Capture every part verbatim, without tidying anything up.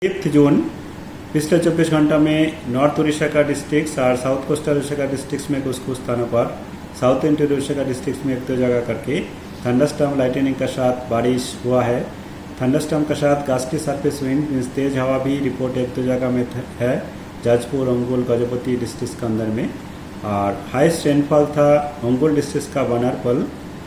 Fifth June पिछले चौबीस घंटा में नॉर्थ उड़ीसा का डिस्ट्रिक्ट और साउथ कोस्टल उड़ीसा का डिस्ट्रिक्ट में कुछ कुछ स्थानों पर, साउथ इंटीरियर उड़ीसा का डिस्ट्रिक्ट में एक दो जगह करके थंडरस्टॉर्म लाइटनिंग का साथ बारिश हुआ है। थंडरस्टॉर्म के साथ गास्टी सरफेस विंड मीन्स तेज हवा भी रिपोर्ट एक दो जगह में है, जाजपुर, अंगुल, गजपति डिस्ट्रिक्ट के अंदर में। और हाईएस्ट रेनफॉल था अंगुल डिस्ट्रिक्ट का बनारपल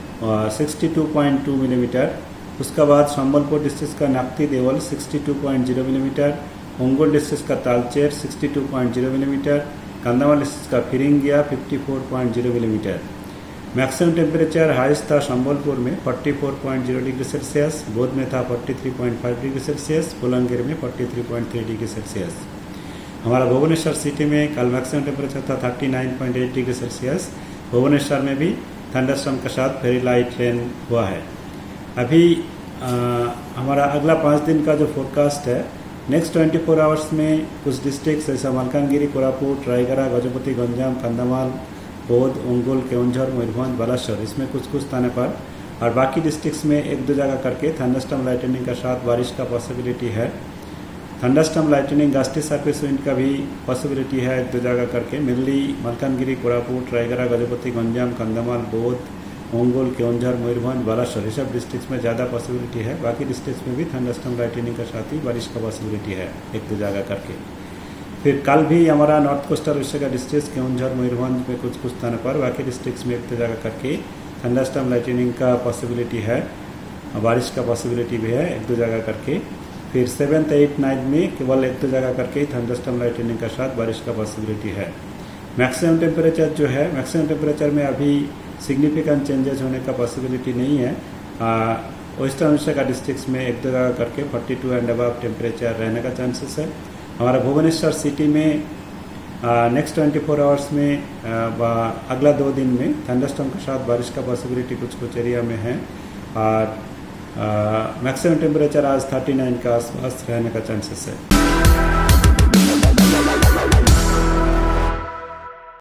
बासठ पॉइंट दो मिलीमीटर। उसके बाद संबलपुर डिस्ट्रिक्ट का नाक्ती देवल बासठ पॉइंट शून्य मिलीमीटर, अंगुल डिस्ट्रिक्ट का तालचेर बासठ पॉइंट शून्य मिलीमीटर, कंधामाल डिस्ट्रिक्ट का फिरिंगिया चौवन पॉइंट शून्य मिलीमीटर। मैक्सिमम टेम्परेचर हाईएस्ट था संबलपुर में चौवालीस पॉइंट शून्य डिग्री सेल्सियस, बौद्ध में था तैंतालीस पॉइंट पाँच डिग्री सेल्सियस, बुलंगीर में तैंतालीस पॉइंट तीन डिग्री सेल्सियस। हमारा भुवनेश्वर सिटी में कल मैक्सिमम टेम्परेचर था उनतालीस पॉइंट आठ डिग्री सेल्सियस। भुवनेश्वर में भी थंडरस्टॉर्म के साथ वेरी लाइट रेन हुआ है। अभी आ, हमारा अगला पाँच दिन का जो फोरकास्ट है, नेक्स्ट चौबीस आवर्स में कुछ डिस्ट्रिक्ट जैसा मलकानगिरी, कोरापुट, रायगढ़, गजपति, गंजाम, कंधमाल, बौद्ध, अंगुल, केवंझर, मयूरभंज, बालासोर, इसमें कुछ कुछ स्थानों पर और बाकी डिस्ट्रिक्ट्स में एक दो जगह करके थंडरस्टॉर्म लाइटनिंग का साथ बारिश का पॉसिबिलिटी है। Thunderstorm lightning gusty surface wind का भी पॉसिबिलिटी है एक दो जगह करके। मेनली मलकानगिरी, कोरापुट, रायगढ़, गजपति, गंजाम, कंधमाल, बौद्ध, अंगुल, केवंझर, मयूरभंज, बालासोर, ये सब डिस्ट्रिक्ट्स में ज़्यादा पॉसिबिलिटी है। बाकी डिस्ट्रिक्ट्स में भी थंडरस्टॉर्म लाइटनिंग का साथ ही बारिश का पॉसिबिलिटी है एक दो जगह करके। फिर कल भी हमारा नॉर्थ कोस्टल उड़ीसा का डिस्ट्रिक्ट केवंझर, मयूरभंज में कुछ कुछ स्थानों पर, बाकी डिस्ट्रिक्ट्स में एक दो जगह करके थंडरस्टॉर्म लाइटनिंग का पॉसिबिलिटी है, बारिश का पॉसिबिलिटी भी है एक दो जगह करके। फिर सेवन्थ एट नाइन्थ में केवल एक दो जगह करके थंडरस्टॉर्म लाइटनिंग का साथ बारिश का पॉसिबिलिटी है। मैक्सिमम टेम्परेचर जो है, मैक्सिमम टेम्परेचर में अभी सिग्निफिकेंट चेंजेस होने का पॉसिबिलिटी नहीं है। वेस्टर्न उड़ीसा का डिस्ट्रिक्ट्स में एक दो जगह करके बयालीस एंड अबव टेम्परेचर रहने का चांसेस है। हमारा भुवनेश्वर सिटी में नेक्स्ट चौबीस आवर्स में आ, अगला दो दिन में थंडरस्टॉर्म के साथ बारिश का पॉसिबिलिटी कुछ कुछ एरिया में है और मैक्सिमम टेम्परेचर आज उनतालीस के आसपास रहने का चांसेस है।